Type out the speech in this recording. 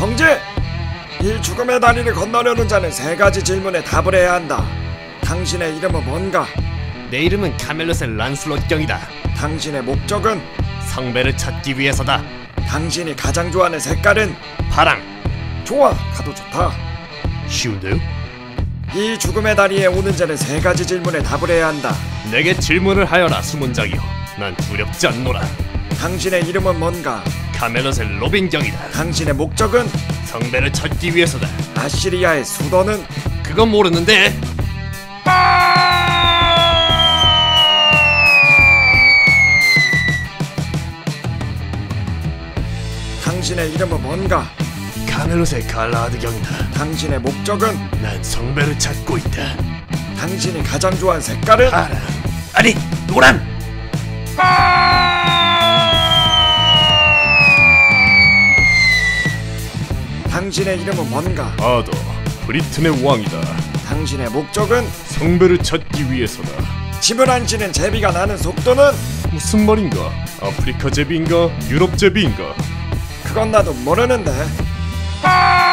형제! 이 죽음의 다리를 건너려는 자는 세 가지 질문에 답을 해야 한다. 당신의 이름은 뭔가? 내 이름은 카멜롯의 란슬롯 경이다. 당신의 목적은? 성배를 찾기 위해서다. 당신이 가장 좋아하는 색깔은? 파랑. 좋아, 가도 좋다. 쉬운데요? 이 죽음의 다리에 오는 자는 세 가지 질문에 답을 해야 한다. 내게 질문을 하여라, 수문장이여. 난 두렵지 않노라. 당신의 이름은 뭔가? 카멜롯의 로빈 경이다. 당신의 목적은? 성배를 찾기 위해서다. 아시리아의 수도는? 그건 모르는데. 당신의 이름은 뭔가? 카멜롯의 갈라하드 경이다. 당신의 목적은? 난 성배를 찾고 있다. 당신이 가장 좋아하는 색깔은? 파랑. 아니, 노란. 당신의 이름은 뭔가? 아더, 브리튼의 왕이다. 당신의 목적은? 성배를 찾기 위해서다. 집을 안 지는 제비가 나는 속도는? 무슨 말인가? 아프리카 제비인가? 유럽 제비인가? 그건 나도 모르는데.